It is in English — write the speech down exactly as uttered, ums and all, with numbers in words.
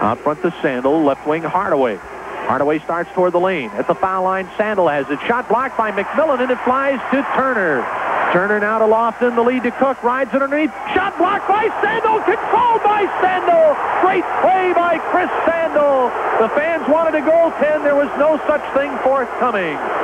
Out front to Sandle, left wing Hardaway. Hardaway starts toward the lane. At the foul line, Sandle has it. Shot blocked by McMillan, and it flies to Turner. Turner now to Lofton, the lead to Cook, rides it underneath. Shot blocked by Sandle, controlled by Sandle. Great play by Chris Sandle. The fans wanted a goaltend. There was no such thing forthcoming.